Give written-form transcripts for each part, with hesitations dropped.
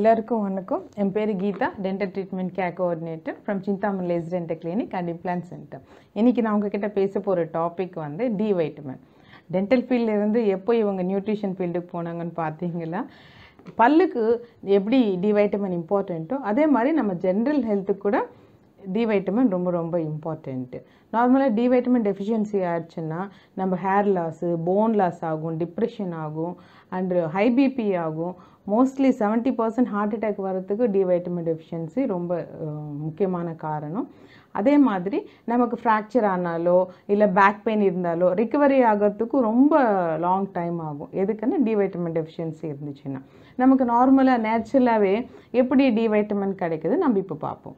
எல்லாருக்கும் வணக்கம். என் பேர் Geetha, dental treatment care coordinator from Chintamani laser dental clinic and implant center. இன்றைக்கி நான் உங்ககிட்ட பேச போகிற டாபிக் வந்து டி வைட்டமின். டென்டல் ஃபீல்டிலேருந்து எப்போ இவங்க நியூட்ரிஷன் ஃபீல்டுக்கு போனாங்கன்னு பார்த்தீங்களா, பல்லுக்கு எப்படி டி வைட்டமின் இம்பார்ட்டண்ட்டோ அதே மாதிரி நம்ம ஜென்ரல் ஹெல்த்துக்கு கூட டி வைட்டமின் ரொம்ப ரொம்ப இம்பார்ட்டண்ட்டு. நார்மலாக டி வைட்டமின் டெஃபிஷியன்சி ஆயிடுச்சுன்னா நம்ம ஹேர் லாஸு, போன் லாஸ் ஆகும், டிப்ரெஷன் ஆகும் அண்டு ஹை பிபி ஆகும். மோஸ்ட்லி 70% ஹார்ட் அட்டாக் வரத்துக்கு டி வைட்டமின் டெஃபிஷியன்சி ரொம்ப முக்கியமான காரணம். அதே மாதிரி நமக்கு ஃப்ராக்சர் ஆனாலோ இல்லை பேக் பெயின் இருந்தாலோ ரிகவரி ஆகிறதுக்கும் ரொம்ப லாங் டைம் ஆகும். எதுக்குன்னா டி வைட்டமின் டெஃபிஷியன்சி இருந்துச்சுன்னா. நமக்கு நார்மலாக நேச்சுரலாகவே எப்படி டி வைட்டமின் கிடைக்குது நம்ம இப்போ பார்ப்போம்.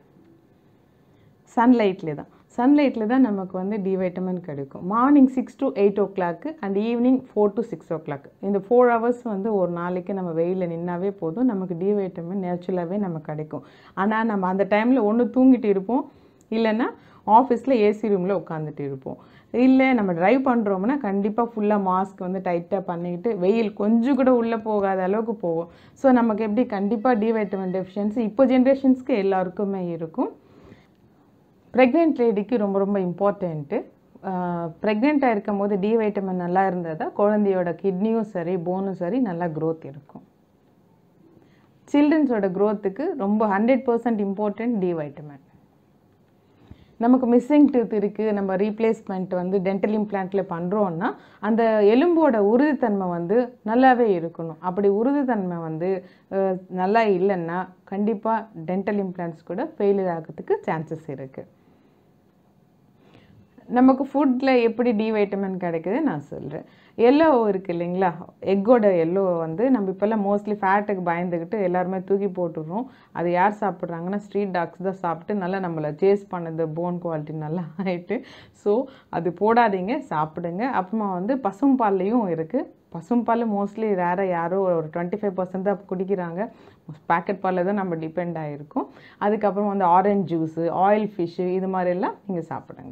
சன்லைட்டில் தான் நமக்கு வந்து டி வைட்டமின் கிடைக்கும். Morning 6 to 8 o'clock and evening 4 to 6 o'clock. இந்த 4 hours வந்து ஒரு நாளைக்கு நம்ம வெயிலில் நின்னாவே போதும், நமக்கு டி வைட்டமின் நேச்சுரலாகவே நமக்கு கிடைக்கும். ஆனால் நம்ம அந்த டைமில் ஒன்று தூங்கிட்டு இருப்போம், இல்லைன்னா ஆஃபீஸில் ஏசி ரூமில் உட்காந்துட்டு இருப்போம். இல்லை நம்ம ட்ரைவ் பண்ணுறோம்னா கண்டிப்பாக ஃபுல்லாக மாஸ்க் வந்து டைட்டாக பண்ணிக்கிட்டு வெயில் கொஞ்சம் கூட உள்ளே போகாத அளவுக்கு போவோம். ஸோ நமக்கு எப்படி கண்டிப்பாக டி வைட்டமின் டெஃபிஷியன்சி இப்போ ஜென்ரேஷன்ஸ்க்கு எல்லாருக்குமே இருக்கும். ப்ரெக்னென்ட் லேடிக்கு ரொம்ப ரொம்ப இம்பார்ட்டண்ட்டு. ப்ரெக்னெண்ட்டாக இருக்கும் போது டி வைட்டமின் நல்லா இருந்தால் தான் குழந்தையோட கிட்னியும் சரி போனும் சரி நல்லா க்ரோத் இருக்கும். சில்ட்ரன்ஸோட க்ரோத்துக்கு ரொம்ப 100% இம்பார்ட்டண்ட் டி வைட்டமின். நமக்கு மிஸ்ஸிங் டூத் இருக்குது, நம்ம ரீப்ளேஸ்மெண்ட் வந்து டென்டல் இம்ப்ளான்ட்டில் பண்ணுறோன்னா அந்த எலும்போட உறுதித்தன்மை வந்து நல்லாவே இருக்கணும். அப்படி உறுதித்தன்மை வந்து நல்லா இல்லைன்னா கண்டிப்பாக டென்டல் இம்ப்ளான்ட்ஸ் கூட ஃபெயிலியர் ஆகிறதுக்கு சான்சஸ் இருக்குது. நமக்கு ஃபுட்டில் எப்படி டி வைட்டமின் கிடைக்குது நான் சொல்கிறேன். எல்லோ இருக்குது இல்லைங்களா, எக்கோட எல்லோ வந்து நம்ம இப்போல்லாம் மோஸ்ட்லி ஃபேட்டுக்கு பயந்துக்கிட்டு எல்லாருமே தூக்கி போட்டுடுறோம். அது யார் சாப்பிட்றாங்கன்னா ஸ்ட்ரீட் டாக்ஸ் தான் சாப்பிட்டு நல்லா நம்மளை சேஸ் பண்ணுது, போன் குவாலிட்டி நல்லா ஆகிட்டு. ஸோ அது போடாதீங்க, சாப்பிடுங்க. அப்புறமா வந்து பசும்பால்லையும் இருக்குது. பசும்பால் மோஸ்ட்லி ரேராக யாரோ ஒரு 25% தான் குடிக்கிறாங்க. பேக்கெட் பாலில் தான் நம்ம டிபெண்ட் ஆகிருக்கோம். அதுக்கப்புறம் வந்து ஆரஞ்ச் ஜூஸு, ஆயில் ஃபிஷ்ஷு இது மாதிரிலாம் நீங்கள் சாப்பிடுங்க.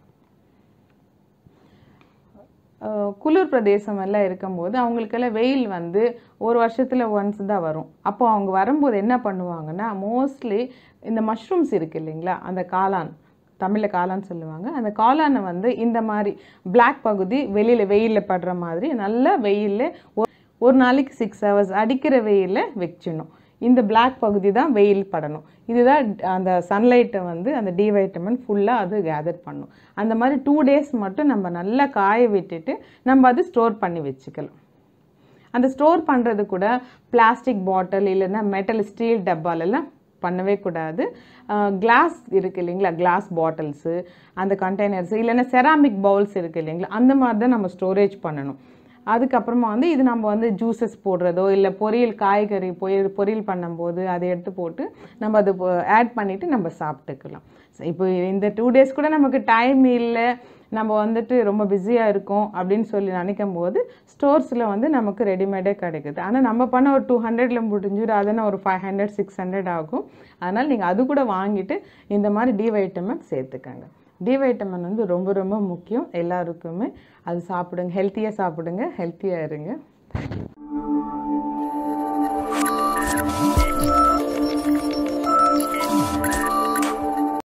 குளிர் பிரதேசம் எல்லாம் இருக்கும்போது அவங்களுக்கெல்லாம் வெயில் வந்து ஒரு வருஷத்தில் ஒன்ஸ் தான் வரும். அப்போ அவங்க வரும்போது என்ன பண்ணுவாங்கன்னா மோஸ்ட்லி இந்த மஷ்ரூம்ஸ் இருக்குது இல்லைங்களா, அந்த காளான், தமிழில் காளான் சொல்லுவாங்க, அந்த காளானை வந்து இந்த மாதிரி பிளாக் பகுதி வெளியில் வெயிலில் படுற மாதிரி நல்லா வெயிலில் ஒரு நாளைக்கு 6 hours அடிக்கிற வெயிலில் வச்சிடணும். இந்த பிளாக் பகுதி தான் வெயில் படணும். இதுதான் அந்த சன்லைட்டை வந்து அந்த டி வைட்டமின் ஃபுல்லாக அது கேதர் பண்ணும். அந்த மாதிரி 2 days மட்டும் நம்ம நல்லா காய விட்டுட்டு நம்ம அது ஸ்டோர் பண்ணி வச்சுக்கலாம். அந்த ஸ்டோர் பண்ணுறது கூட பிளாஸ்டிக் பாட்டில் இல்லைன்னா மெட்டல் ஸ்டீல் டப்பாலெல்லாம் பண்ணவே கூடாது. கிளாஸ் இருக்குது இல்லைங்களா, கிளாஸ் பாட்டில்ஸு, அந்த கண்டெய்னர்ஸு இல்லைன்னா செராமிக் பவுல்ஸ் இருக்குது இல்லைங்களா, அந்த மாதிரி தான் நம்ம ஸ்டோரேஜ் பண்ணணும். அதுக்கப்புறமா வந்து இது நம்ம வந்து ஜூஸஸ் போடுறதோ இல்லை பொரியல் காய்கறி பொரியல் பண்ணும்போது அதை எடுத்து போட்டு நம்ம அது ஆட் பண்ணிவிட்டு நம்ம சாப்பிட்டுக்கலாம். இப்போ இந்த 2 days கூட நமக்கு டைம் இல்லை, நம்ம வந்துட்டு ரொம்ப பிஸியாக இருக்கோம் அப்படின்னு சொல்லி நினைக்கும் போது ஸ்டோர்ஸில் வந்து நமக்கு ரெடிமேடே கிடைக்குது. ஆனால் நம்ம பண்ண ஒரு 200ல் முடிஞ்சிடும், அதனால் ஒரு 500 600 ஆகும். அதனால் நீங்கள் அது கூட வாங்கிட்டு இந்த மாதிரி டி வைட்டமின் சேர்த்துக்கங்க. டி வைட்டமின் வந்து ரொம்ப ரொம்ப முக்கியம் எல்லாருக்குமே. அது சாப்பிடுங்க, ஹெல்த்தியாக சாப்பிடுங்க, ஹெல்த்தியாக இருங்க.